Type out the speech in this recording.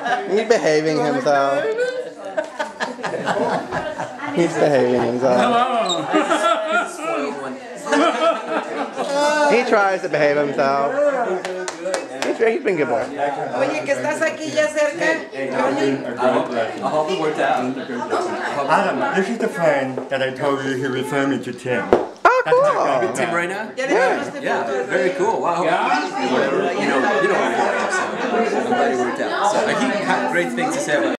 He's behaving himself. He's behaving himself. He tries to behave himself. He's been good boy. Oye, que estás aquí ya cerca, Johnny. I hope it worked out. Adam, this is the friend that I told you he referred me to Tim. Oh, cool. Tim right now? Yeah, Very cool. Wow. You know what it is. So I'm glad it worked out. So he had great things to say about it.